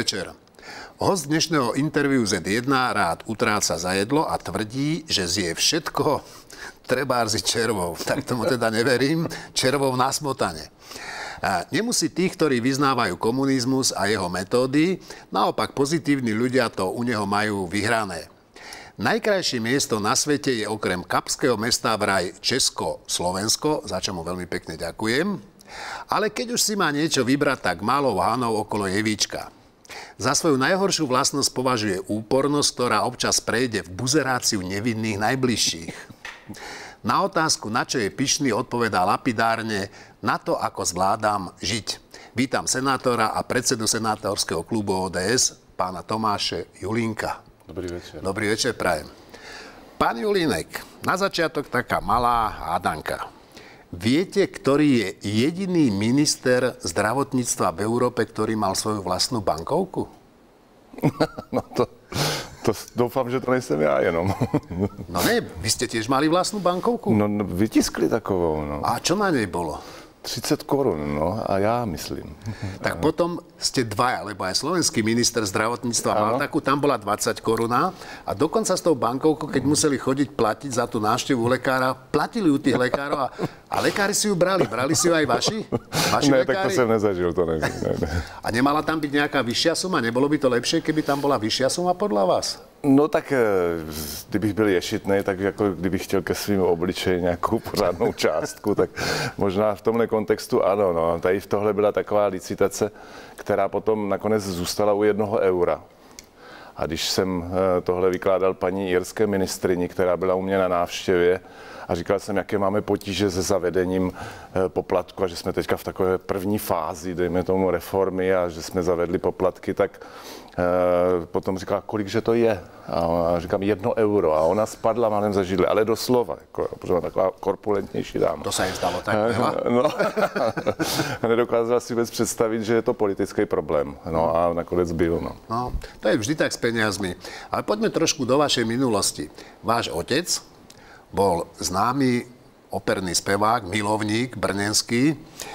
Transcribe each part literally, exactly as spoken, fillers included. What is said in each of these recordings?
večer. Host dnešného interviu zet jeden rád utráca za jedlo a tvrdí, že zje všetko, trebárzi červov. Tak tomu teda neverím, červov na smotane. A nemusí tých, ktorí vyznávajú komunizmus a jeho metódy, naopak pozitívni ľudia to u neho majú vyhrané. Najkrajšie miesto na svete je okrem kapského mesta vraj Česko-Slovensko, za čo mu veľmi pekne ďakujem. Ale keď už si má niečo vybrať, tak malou hanou okolo Jevíčka. Za svoju najhoršiu vlastnosť považuje úpornosť, ktorá občas prejde v buzeráciu nevinných najbližších. Na otázku, na čo je pyšný, odpovedá lapidárne: na to, ako zvládam žiť. Vítam senátora a predsedu senátorského klubu ó dé es, pána Tomáše Julínka. Dobrý večer. Dobrý večer, prajem. Pán Julínek, na začiatok taká malá hádanka. Viete, ktorý je jediný minister zdravotníctva v Európe, ktorý mal svoju vlastnú bankovku? No to, to doufám, že to nejsem já jenom. No ne, vy ste tiež mali vlastnú bankovku? No, no vytiskli takovou, no. A čo na nej bolo? třicet korun, no, a já myslím. Tak potom ste dvaja, lebo aj slovenský minister zdravotníctva mal takú, tam bola dvadsať koruna a dokonca s tou bankovkou, keď museli chodiť platiť za tú návštevu lekára, platili u tých lekárov a, a lekári si ju brali. Brali si ju aj vaši? Vaši ne, lekári? Tak to jsem nezažil, to nevím. Ne, ne. A nemala tam byť nejaká vyššia suma? Nebolo by to lepšie, keby tam bola vyššia suma podľa vás? No tak, kdybych byl ješitnej, tak jako kdybych chtěl ke svým obličeji nějakou pořádnou částku, tak možná v tomhle kontextu ano. No. Tady v tohle byla taková licitace, která potom nakonec zůstala u jednoho eura. A když jsem tohle vykládal paní irské ministryni, která byla u mě na návštěvě, a říkal jsem, jaké máme potíže se zavedením poplatku a že jsme teďka v takové první fázi, dejme tomu, reformy a že jsme zavedli poplatky, tak potom říkala, kolik že to je. A říkám, jedno euro. A ona spadla malem za židli, ale doslova, jako, protože ona taková korpulentnější dáma. To se jim stalo tak, veľa? No, nedokázala si vůbec představit, že je to politický problém. No a nakonec byl. No. No, to je vždy tak s peniazmi. Ale poďme trošku do vašej minulosti. Váš otec bol známy operný spevák, milovník, brněnský.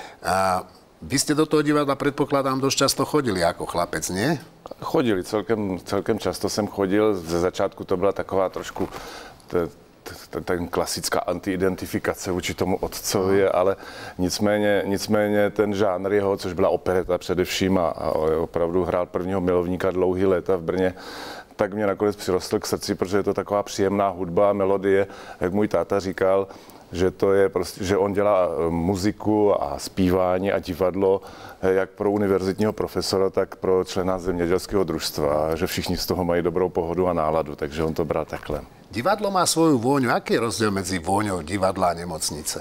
A vy ste do toho divadla, predpokladám, dosť často chodili ako chlapec, nie? Chodili, celkem, celkem často jsem chodil. Ze začátku to byla taková trošku t, t, ten klasická antiidentifikace vůči tomu otcovi, no. Ale nicméně, nicméně ten žánr jeho, což byla opereta především a, a opravdu hrál prvního milovníka dlouhý léta v Brně, tak mě nakonec přirostl k srdci, protože je to taková příjemná hudba a melodie, jak můj táta říkal, že to je prostě, že on dělá muziku a zpívání a divadlo jak pro univerzitního profesora, tak pro člena zemědělského družstva, že všichni z toho mají dobrou pohodu a náladu, takže on to bral takhle. Divadlo má svoju vôňu. Aký je rozdiel medzi vôňou divadla a nemocnice?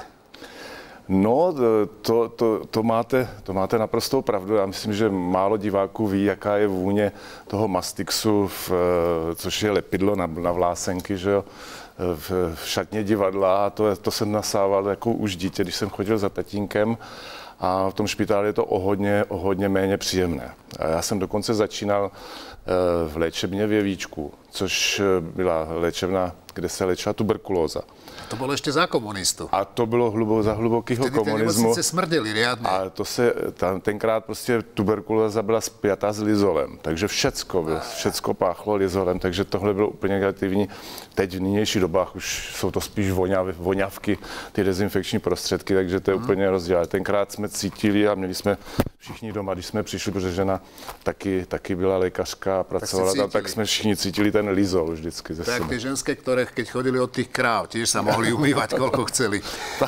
No, to, to, to, máte, to máte naprostou pravdu. Já myslím, že málo diváků ví, jaká je vůně toho mastixu, v, což je lepidlo na, na vlásenky, že jo, v, v šatně divadla. A to, to jsem nasával jako už dítě, když jsem chodil za tatínkem. A v tom špitále je to o hodně, o hodně méně příjemné. A já jsem dokonce začínal v léčebně v Jevíčku, což byla léčebna, kde se léčila tuberkulóza. To bylo ještě za komunistu. A to bylo hlubo, za hlubokého komunismu. Vtedy ty nemocnice smrdili riadne. A to se, tam, tenkrát prostě tuberkulóza byla spjatá s lizolem, takže všecko, všecko páchlo lizolem, takže tohle bylo úplně negativní. Teď v nynějších dobách už jsou to spíš voňav, voňavky, ty dezinfekční prostředky, takže to je hmm. úplně rozdíl. Tenkrát jsme cítili a měli jsme všichni doma, když jsme přišli, protože žena taky, taky byla lékařka a pracovala tam, tak jsme všichni cítili ten lizol vždycky ze tak sebe. Ty ženské, které keď chodili od těch kráv, tiež sa mohli umývať, koľko chceli.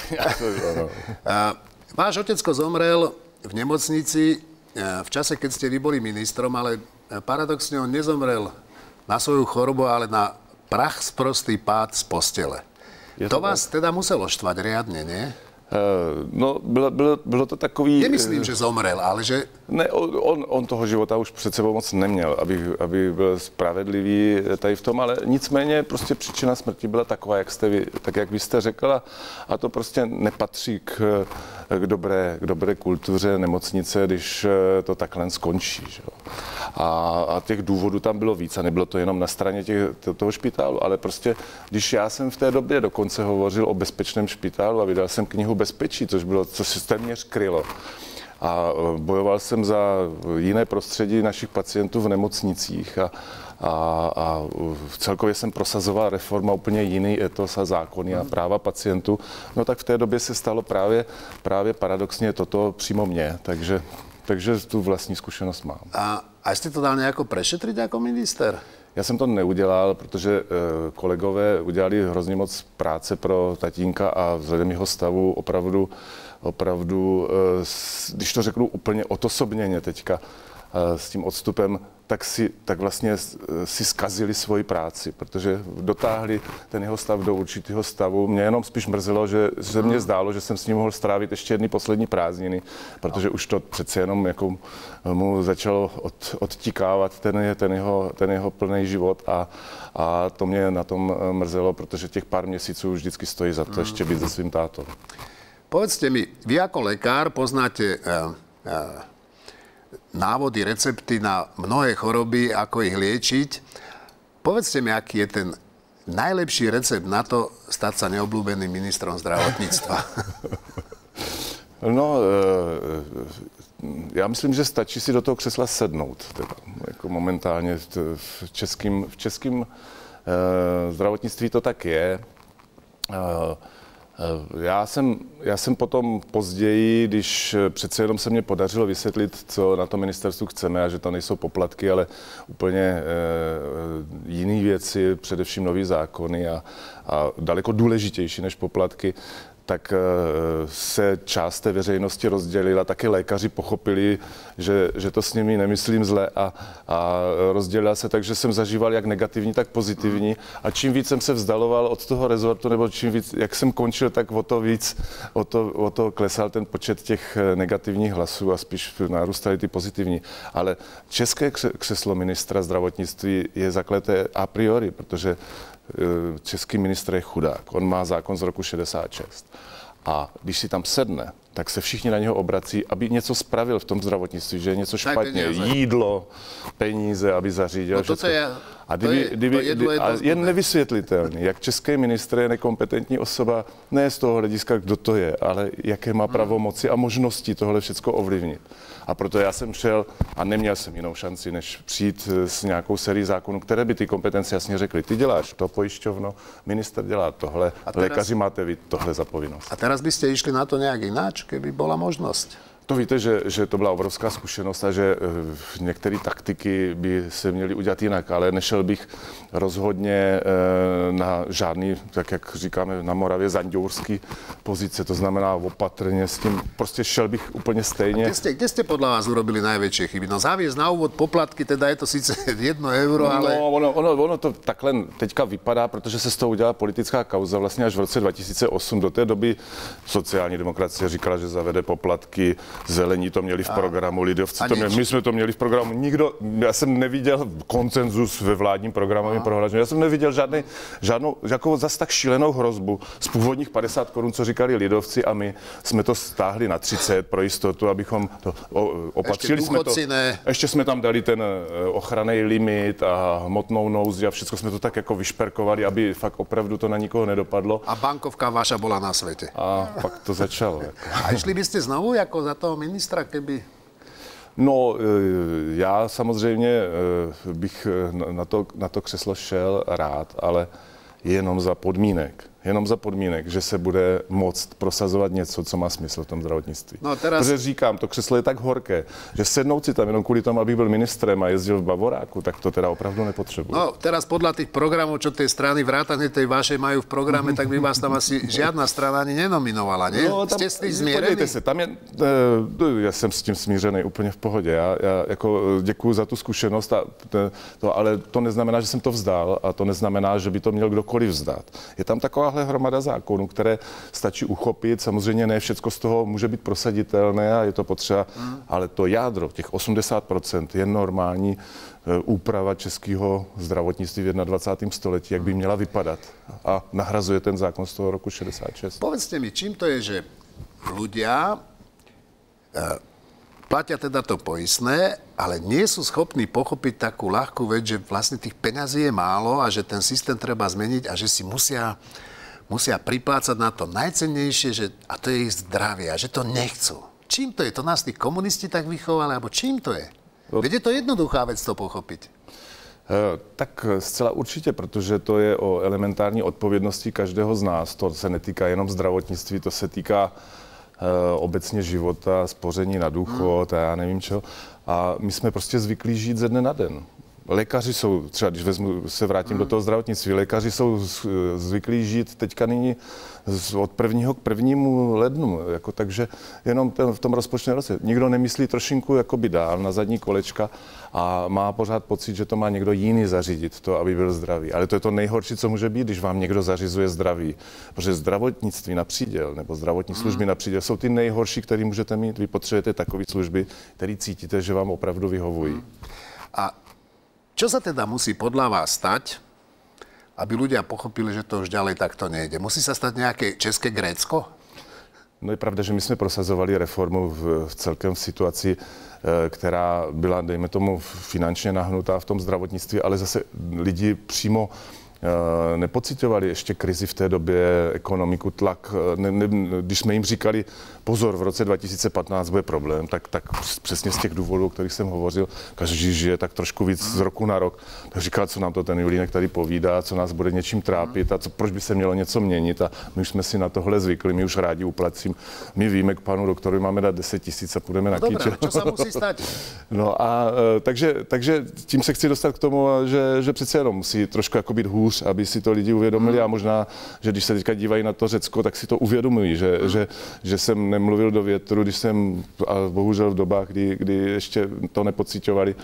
Váš otecko zomrel v nemocnici v čase, keď ste vy boli ministrom, ale paradoxne on nezomrel na svoju chorobu, ale na prach sprostý pád z postele. Je to, to vás tak? Teda muselo štvať riadne, nie? No, bylo, bylo, bylo to takový... Nemyslím, že zomrel, ale že... Ne, on, on toho života už před sebou moc neměl, aby, aby byl spravedlivý tady v tom, ale nicméně prostě příčina smrti byla taková, jak jste vy, tak jak vy jste řekla, a to prostě nepatří k, k, dobré, k dobré kultuře nemocnice, když to takhle skončí. Že? A, a těch důvodů tam bylo víc a nebylo to jenom na straně těch, toho špitálu, ale prostě, když já jsem v té době dokonce hovořil o bezpečném špitálu a vydal jsem knihu Bezpečí, což bylo, co se téměř krylo. a bojoval jsem za jiné prostředí našich pacientů v nemocnicích a, a, a celkově jsem prosazoval reforma úplně jiný etos a zákony a práva pacientů, no tak v té době se stalo právě, právě paradoxně toto přímo mně, takže, takže tu vlastní zkušenost mám. A, a jste to dal nějako prešetřit jako minister? Já jsem to neudělal, protože kolegové udělali hrozně moc práce pro tatínka a vzhledem jeho stavu opravdu, opravdu, když to řeknu úplně odosobněně teďka s tím odstupem, tak, si, tak vlastně si zkazili svoji práci, protože dotáhli ten jeho stav do určitého stavu. Mě jenom spíš mrzelo, že se mně zdálo, že jsem s ním mohl strávit ještě jedny poslední prázdniny, protože už to přece jenom jako mu začalo od, odtikávat ten, ten, jeho, ten jeho plný život a, a to mě na tom mrzelo, protože těch pár měsíců už vždycky stojí za to ještě být se svým tátou. Povedzte mi, vy jako lekár poznáte uh, uh, návody, recepty na mnohé choroby, ako ich liečiť. Povedzte mi, aký je ten najlepší recept na to stať sa neobľúbeným ministrom zdravotníctva. No, já myslím, že stačí si do toho křesla sednout. Teda, jako momentálně v českém, v českém zdravotnictví to tak je. Já jsem, já jsem potom později, když přece jenom se mě podařilo vysvětlit, co na to ministerstvu chceme a že to nejsou poplatky, ale úplně e, jiné věci, především nový zákony a, a daleko důležitější než poplatky, tak se část té veřejnosti rozdělila. Taky lékaři pochopili, že, že to s nimi nemyslím zle a, a rozdělila se tak, že jsem zažíval jak negativní, tak pozitivní. A čím víc jsem se vzdaloval od toho rezortu, nebo čím víc, jak jsem končil, tak o to víc, o to, o to klesal ten počet těch negativních hlasů a spíš narůstaly ty pozitivní. Ale české křeslo ministra zdravotnictví je zakleté a priori, protože český ministr je chudák. On má zákon z roku šedesát šest. A když si tam sedne, tak se všichni na něho obrací, aby něco spravil v tom zdravotnictví, že je něco špatně. Jídlo, peníze, aby zařídil. No to je, a kdyby, to je, kdyby, to je, kdyby, a je nevysvětlitelný, jak český ministr je nekompetentní osoba, ne z toho hlediska, kdo to je, ale jaké má pravomoci a možnosti tohle všechno ovlivnit. A proto já jsem šel a neměl jsem jinou šanci, než přijít s nějakou sérií zákonů, které by ty kompetence jasně řekly. Ty děláš to pojišťovno, minister dělá tohle, teraz, lékaři máte vy tohle za povinnost. A teraz byste išli na to nějak jináč, keby byla možnost? To víte, že, že to byla obrovská zkušenost a že některé taktiky by se měly udělat jinak, ale nešel bych rozhodně na žádný, tak jak říkáme na Moravě, zanďourský pozice, to znamená opatrně s tím, prostě šel bych úplně stejně. Kde jste, kde jste podle vás urobili největší chyby? No závěs na úvod poplatky, teda je to sice jedno euro, ale... No, ono, ono, ono to takhle teďka vypadá, protože se z toho udělala politická kauza vlastně až v roce dva tisíce osm. Do té doby sociální demokracie říkala, že zavede poplatky, Zelení to měli v programu, lidovci to měli, my jsme to měli v programu. Nikdo, já jsem neviděl konsenzus ve vládním programovém prohlášení. Já jsem neviděl žádný, žádnou, žádnou zas tak šílenou hrozbu z původních padesát korun, co říkali lidovci, a my jsme to stáhli na třicet pro jistotu, abychom to opatřili. Ještě jsme to, ne. ještě jsme tam dali ten ochranný limit a hmotnou nouzi a všechno jsme to tak jako vyšperkovali, aby fakt opravdu to na nikoho nedopadlo. A bankovka vaša byla na světě. A pak to začalo. Jako. A išli byste znovu jako za toho ministra, keby... No, já samozřejmě bych na to, na to křeslo šel rád, ale jenom za podmínek. Jenom za podmínek, že se bude moct prosazovat něco, co má smysl v tom zdravotnictví. No teraz... Protože říkám, to křeslo je tak horké, že sednout si tam jenom kvůli tomu, abych byl ministrem a jezdil v Bavoráku, tak to teda opravdu nepotřebuji. No, teraz podle těch programů, čo tej strany vrátane tej vašej majú v programe, tak by vás tam asi žiadna strana ani nenominovala, ne? No, tam, Jste s tím zmířený? se, tam je, já jsem s tím smířený úplně v pohodě. Já, já jako děkuju za tu zkušenost, a to, ale to neznamená, že jsem to vzdal, a to neznamená, že by to měl kdokoliv vzdát. Je tam taková hromada zákonů, které stačí uchopit. Samozřejmě ne všecko z toho může být prosaditelné a je to potřeba, hmm. ale to jádro, těch osmdesát procent je normální úprava českého zdravotnictví v dvacátém prvním století, jak by měla vypadat, a nahrazuje ten zákon z toho roku šedesát šest. Povedzte mi, čím to je, že ľudia platia teda to poistné, ale nie sú schopní pochopiť takú ľahkú vec, že vlastne tých peňazí je málo a že ten systém treba zmeniť a že si musia, musia priplácať na to najcennejšie, že, a to je ich zdravie, a že to nechcú. čím to je? To nás tí komunisti tak vychovali, alebo čím to je? Veď je to jednoduchá vec to pochopiť. Tak zcela určitě, protože to je o elementární odpovědnosti každého z nás. To se netýká jenom zdravotnictví, to se týká obecně života, spoření na důchod a já nevím čo. A my jsme prostě zvyklí žít ze dne na den. Lékaři jsou, třeba když vezmu, se vrátím do toho zdravotnictví, lékaři jsou zvyklí žít teďka nyní od prvního k prvnímu lednu, jako, takže jenom ten, v tom rozpočtovém roce. Nikdo nemyslí trošinku jakoby dál na zadní kolečka a má pořád pocit, že to má někdo jiný zařídit, to, aby byl zdravý. Ale to je to nejhorší, co může být, když vám někdo zařizuje zdraví. Protože zdravotnictví na příděl nebo zdravotní služby na příděl jsou ty nejhorší, které můžete mít. Vy potřebujete takové služby, které cítíte, že vám opravdu vyhovují. A čo sa teda musí podľa vás stať, aby ľudia pochopili, že to už ďalej takto nejde? Musí sa stať nejaké české Grécko? No je pravda, že my jsme prosazovali reformu v, v celkem v situaci, která byla, dejme tomu, finančně nahnutá v tom zdravotnictví, ale zase lidi přímo nepocitovali ještě krizi v té době, ekonomiku, tlak. Ne, ne, když jsme jim říkali, pozor, v roce dva tisíce patnáct bude problém, tak, tak přesně z těch důvodů, o kterých jsem hovořil, každý žije tak trošku víc z roku na rok, tak říkal, co nám to ten Julínek tady povídá, co nás bude něčím trápit a co, proč by se mělo něco měnit a my už jsme si na tohle zvykli, my už rádi uplatím. My víme, k panu doktoru máme dát deset tisíc a půjdeme na kýče. Dobré, čo sa musí stať? No a takže, takže tím se chci dostat k tomu, že, že přece jenom musí trošku jako být hůř, aby si to lidi uvědomili a možná, že když se teďka dívají na to Řecko, tak si to uvědomují, že, hmm. že, že jsem nemluvil do větru, když jsem, a bohužel v dobách, kdy, kdy ještě to nepociťovali,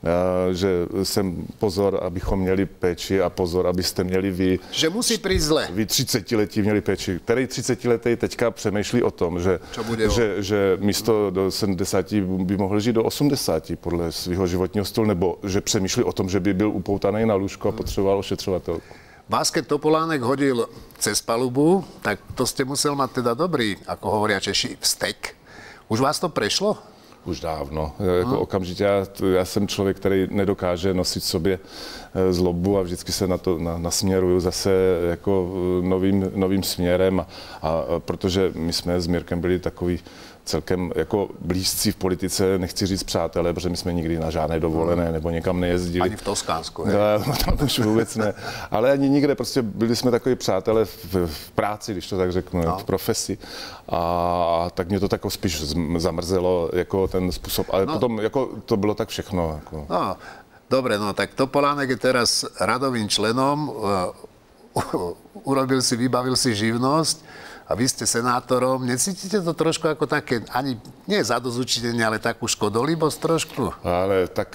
že jsem pozor, abychom měli péči a pozor, abyste měli vy. Že musí přijít zle. Vy třicetiletí měli péči. Který třicetiletý teďka přemýšlí o tom, že, že, že místo do sedmdesáti by mohl žít do osmdesáti podle svého životního stylu, nebo že přemýšlí o tom, že by byl upoutaný na lůžko a potřeboval ošetřovatelku. Vás, keď Topolánek hodil cez palubu, tak to ste musel mať teda dobrý, ako hovoria Češi, vztek. Už vás to prešlo? Už dávno. Jako okamžitě. Já, já jsem člověk, který nedokáže nosit sobě zlobu a vždycky se na to na, nasměruju zase jako novým, novým směrem. A, a protože my jsme s Mirkem byli takový celkem jako blízcí v politice, nechci říct přátelé, protože my jsme nikdy na žádné dovolené nebo někam nejezdili. Ani v Toskánsku, ne? No, tam už vůbec ne. Ale ani nikde, prostě byli jsme takový přátelé v, v práci, když to tak řeknu, no. v profesi. A tak mě to tak spíš zamrzelo, jako ten způsob. Ale no. potom jako to bylo tak všechno. Jako. No, dobre, no tak Topolánek je teraz radovým členom, uh, urobil si, vybavil si živnosť. A vy ste senátorom, necítite to trošku ako také, ani nie zadozučinenie, ale takú škodolibosť trošku? Ale tak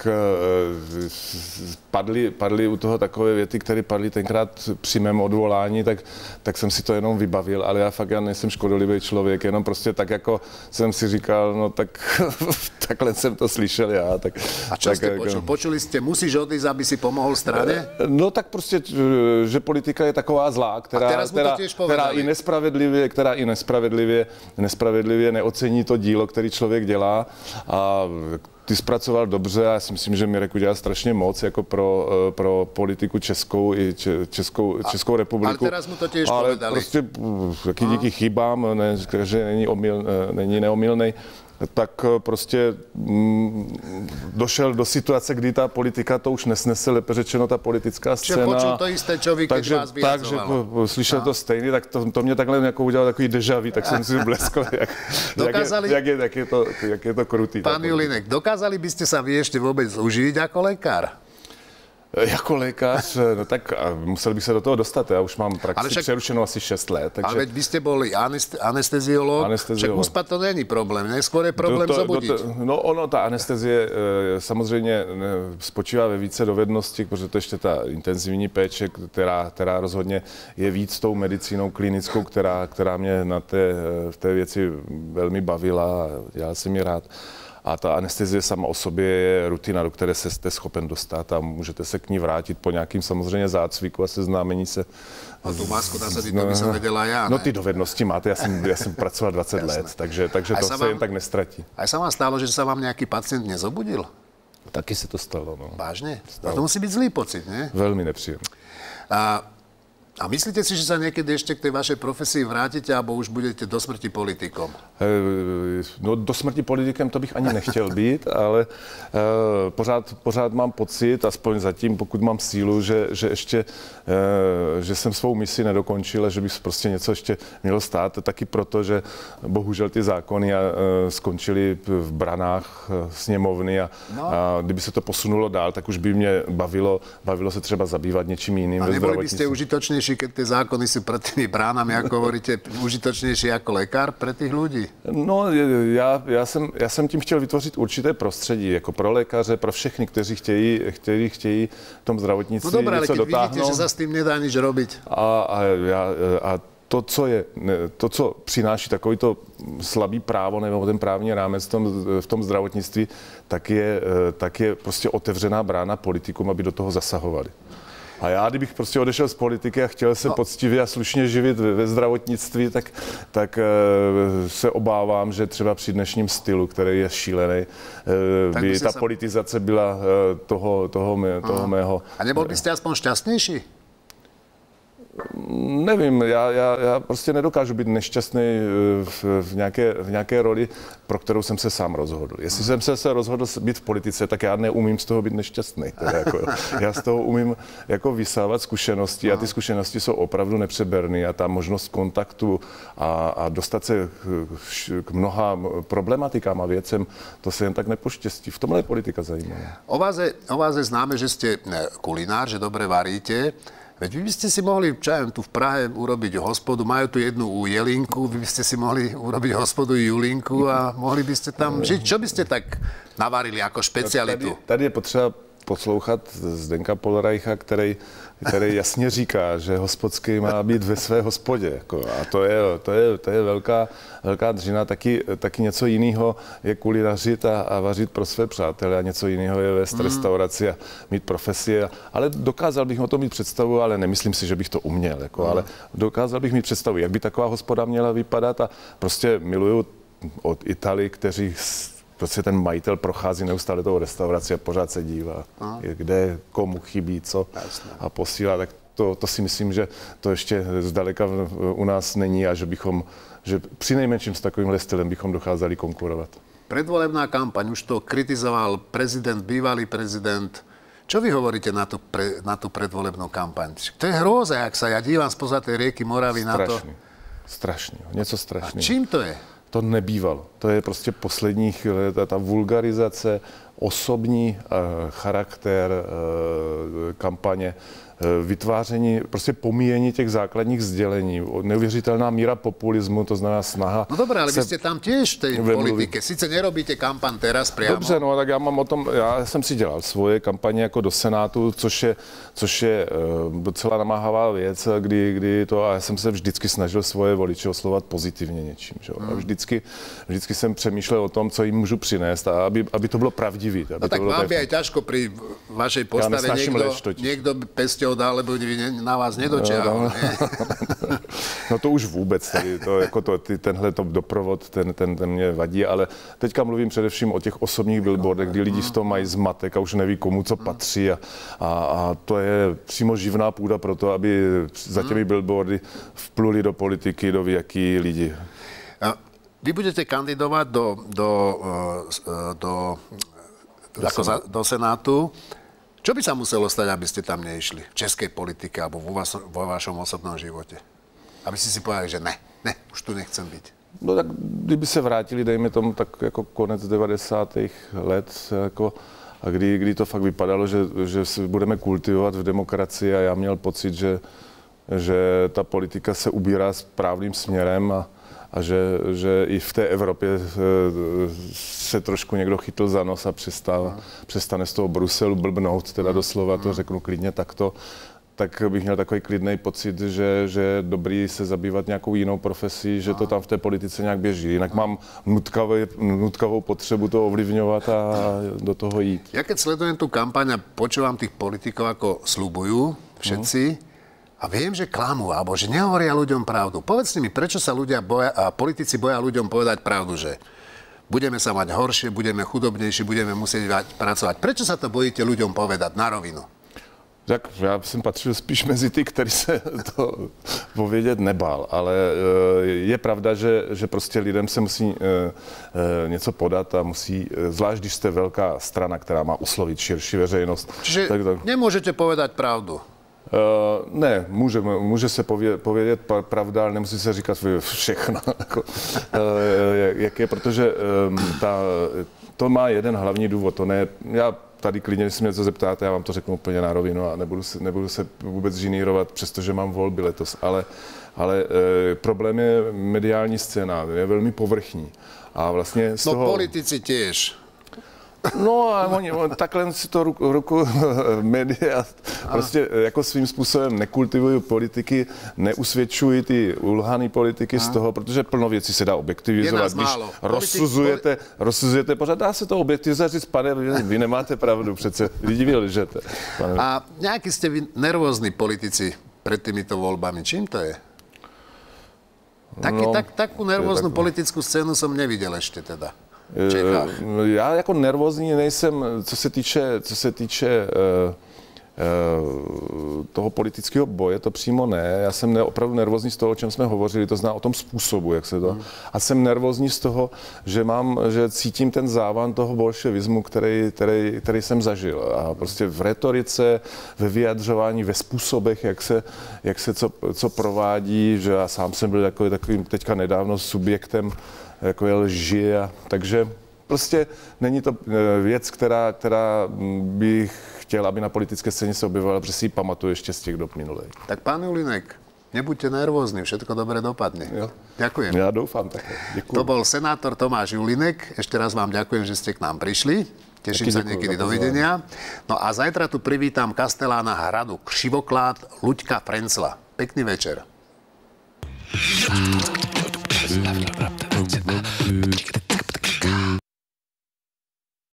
padly, padly u toho takové věty, které padly tenkrát při mém odvolání, tak, tak jsem si to jenom vybavil, ale já fakt já nejsem škodolibý člověk, jenom prostě tak jako jsem si říkal, no tak takhle jsem to slyšel já. Tak, a čo tak, ste počuli? Počuli ste, musíš odísť, aby si pomohol strane? No tak prostě, že politika je taková zlá, která, která, která i nespravedlivě která i nespravedlivě, nespravedlivě neocení to dílo, který člověk dělá. A ty zpracoval dobře a já si myslím, že Mirek udělal strašně moc jako pro, pro politiku českou i Českou, Českou republiku. Ale teraz mu to těž ale povedali. prostě jaký díky chybám, ne, že není, omyl, není neomylnej, tak prostě mm, došel do situace, kdy ta politika to už nesnese, lépe řečeno ta politická scéna. Že počul to jisté člověk, když vás vyjadřovalo. Takže slyšel to stejný, tak to, to mě takhle jako udělal takový déjà vu, tak jsem si bleskl, jak, dokázali, jak, je, jak, je, jak, je to, jak je to krutý. Pán Julínek, dokázali byste sa vy ešte vůbec uživiť jako lékař? Jako lékař, no tak musel bych se do toho dostat. Já už mám praxi však, přerušenou asi šest let. Takže... Ale veď vy jste boli aneste, anesteziolog, však uspat to není problém, ne? Skôr je problém to, zobudit. To, no ono, ta anestezie samozřejmě spočívá ve více dovednosti, protože to ještě ta intenzivní péče, která, která rozhodně je víc tou medicínou klinickou, která, která mě na té, v té věci velmi bavila a dělal jsem ji rád. A ta anestezie sama o sobě je rutina, do které se jste schopen dostat a můžete se k ní vrátit po nějakým samozřejmě zácviku a seznámení se. A tu masku nasadit, to by som vedela já, ne? No ty dovednosti máte, já jsem, já jsem pracoval dvacet let, takže, takže to se vám, jen tak nestratí. A sa vám stalo, že se vám nějaký pacient nezobudil? Taky se to stalo, no. Vážně? A to musí být zlý pocit, ne? Velmi nepříjemný. A A myslíte si, že sa niekedy ešte k tej vašej profesii vrátite, alebo už budete do smrti politikom? No do smrti politikem to bych ani nechtěl být, ale uh, pořád, pořád mám pocit, aspoň zatím, pokud mám sílu, že, že ještě, uh, že jsem svou misi nedokončil a že bych prostě něco ještě mělo stát. Taky proto, že bohužel ty zákony uh, skončily v branách uh, sněmovny a, no. a kdyby se to posunulo dál, tak už by mě bavilo, bavilo se třeba zabývat něčím jiným. A neboli by ste užitočnejší, keď tie zákony sú pred tými bránami, ako hovoríte, užitočnejší ako lekár pre tých ľudí? No, já, já, jsem, já jsem tím chtěl vytvořit určité prostředí, jako pro lékaře, pro všechny, kteří chtějí, kteří chtějí v tom zdravotnictví něco dotáhnout. No dobré, ale keď vidíte, že sa s tým nedá nič robiť. A, a, já, a to, co je, to, co přináší takovýto slabý právo nebo ten právní rámec v tom, v tom zdravotnictví, tak je, tak je prostě otevřená brána politikům, aby do toho zasahovali. A já, kdybych prostě odešel z politiky a chtěl se no. poctivě a slušně živit ve, ve zdravotnictví, tak, tak e, se obávám, že třeba při dnešním stylu, který je šílený, e, by, by ta sa... politizace byla e, toho, toho, mé, toho mého... A nebol byste aspoň šťastnější? Nevím, já, já, já prostě nedokážu být nešťastný v, v, nějaké, v nějaké roli, pro kterou jsem se sám rozhodl. Jestli jsem se, se rozhodl být v politice, tak já neumím z toho být nešťastný. Teda jako, já z toho umím jako vysávat zkušenosti a ty zkušenosti jsou opravdu nepřeberné a ta možnost kontaktu a, a dostat se k, k mnoha problematikám a věcem, to se jen tak nepoštěstí. V tomhle je politika zajímavá. O vás je, o vás je známe, že ste kulinár, že dobre varíte. Veď vy by ste si mohli, čo ja viem, tu v Prahe urobiť hospodu, majú tu jednu u Jelinku, vy by ste si mohli urobiť hospodu Julinku a mohli by ste tam žiť. Čo by ste tak navarili ako špecialitu? Tady, tady je potřeba poslouchat Zdenka Polreicha, který, který jasně říká, že hospodský má být ve své hospodě. Jako, a to je, to je, to je velká, velká dřina. Taky, taky něco jiného je kulinařit a, a vařit pro své přátele a něco jiného je vést mm. restauraci a mít profesi. Ale dokázal bych o tom mít představu, ale nemyslím si, že bych to uměl. Jako, mm. Ale dokázal bych mít představu, jak by taková hospoda měla vypadat a prostě miluju od Italii, kteří prostě ten majitel prochází neustále tou restauraci a pořád se dívá, Aha. kde komu chybí co Jasne. a posílá. Tak to, to si myslím, že to ještě zdaleka u nás není a že bychom, že při nejmenším s takovýmhle stylem bychom dokázali konkurovat. Predvolebná kampaň, už to kritizoval prezident, bývalý prezident. Čo vy hovoríte na tú, pre, na tú predvolebnú kampaň? To je hrôza, jak sa ja dívam spoza tej rieky Moravy na to. Strašný, strašný, něco strašného. A čím to je? To nebývalo. To je prostě posledních let, ta vulgarizace, osobní uh, charakter uh, kampaně, uh, vytváření, prostě pomíjení těch základních sdělení, neuvěřitelná míra populismu, to znamená snaha... No dobré, ale vy jste tam těž v té politike. Sice nerobíte kampaň teraz priamo. Dobře, no tak já mám o tom, já jsem si dělal svoje kampaně jako do Senátu, což je, což je uh, docela namáhavá věc, kdy, kdy to, a já jsem se vždycky snažil svoje voliče oslovat pozitivně něčím, že? Hmm. A vždycky, vždycky jsem přemýšlel o tom, co jim můžu přinést, a aby, aby to bylo pravdivý. Aby no tak vám by aj ťažko pri vašej postave niekto, niekto pesťou dal, lebo na vás nedočiahol. No, no, no to už vůbec, tady, to, jako to, ty, tenhle to doprovod, ten, ten, ten mě vadí, ale teďka mluvím především o těch osobních billboardech, kdy lidi z toho mají zmatek a už neví, komu co patří a, a, a to je přímo živná půda pro to, aby za těmi billboardy vpluli do politiky, do jaký lidi. Vy budete kandidovať do, do, do, do, do, za, do Senátu. Čo by sa muselo stať, aby ste tam neišli? V českej politike alebo vo, vás, vo vašom osobnom živote? Aby ste si povedali, že ne, ne, už tu nechcem byť. No tak kdyby se vrátili, dejme tomu, tak jako konec devadesátých let, jako, a kdy, kdy to fakt vypadalo, že, že si budeme kultivovat v demokracii a já měl pocit, že, že ta politika se ubírá správným směrem a a že, že i v té Evropě se trošku někdo chytl za nos a přestává, přestane z toho Bruselu blbnout, teda doslova to řeknu klidně takto, tak bych měl takový klidný pocit, že, že je dobrý se zabývat nějakou jinou profesí, že to tam v té politice nějak běží. Jinak mám nutkavý, nutkavou potřebu to ovlivňovat a do toho jít. Ja keď sledujem tú kampaň a počúvam tých politikov, ako sľubujú všetci, uh-huh. A viem, že klamú, alebo že nehovoria ľuďom pravdu. Povedzte mi, prečo sa ľudia boja, a politici boja ľuďom povedať pravdu, že budeme sa mať horšie, budeme chudobnejší, budeme musieť pracovať. Prečo sa to bojíte ľuďom povedať na rovinu? Tak já jsem patřil spíš mezi ty, který se to povědět nebál, ale je pravda, že, že prostě lidem se musí něco podat a musí, zvlášť když jste velká strana, která má oslovit širší veřejnost. Čiže tak to... nemůžete povedať pravdu. Uh, ne, může, může se pově, povědět pravda, ale nemusí se říkat všechno, jako, uh, jak je, protože um, ta, to má jeden hlavní důvod, to ne, já tady klidně, když se mě něco zeptáte, já vám to řeknu úplně na rovinu a nebudu se, nebudu se vůbec žinírovat, přestože mám volby letos, ale, ale e, problém je mediální scéna, je velmi povrchní. A vlastně z no toho... politici těž. No a oni, takhle si to ruku, ruku média prostě jako svým způsobem nekultivují politiky, neusvědčují ty ulhaný politiky a. z toho, protože plno věcí se dá objektivizovat. Když rozsuzujete, rozsuzujete, pořád dá se to objektivizovat, říct, pane, vy, vy nemáte pravdu, přece lidi vy lžete. Pane. A nějaký jste vy nervózní politici před týmito volbami, čím to je? Taky, no, tak, takú nervóznu tak... politickou scénu jsem neviděl ještě teda. Čekách. Já jako nervózní nejsem, co se týče, co se týče uh, uh, toho politického boje, to přímo ne. Já jsem ne, opravdu nervózní z toho, o čem jsme hovořili, to zná o tom způsobu, jak se to. Hmm. A jsem nervózní z toho, že mám, že cítím ten závan toho bolševismu, který, který, který jsem zažil. A prostě v retorice, ve vyjadřování, ve způsobech, jak se, jak se co, co provádí, že já sám jsem byl takový, takovým teďka nedávno subjektem jako je lži, a, takže prostě není to věc, která, která bych chtěl, aby na politické scéně se objevovala, protože si ji pamatuju ještě z těch dob minulých. Tak pán Julínek, nebuďte nervózni, všetko dobre dopadne. Jo. Ďakujem. Ja doufám také. Děkuji. To bol senátor Tomáš Julínek. Ešte raz vám ďakujem, že ste k nám prišli. Teším sa niekedy, dovidenia. No a zajtra tu privítam kastelána hradu Křivoklád Luďka Frencla. Pekný večer.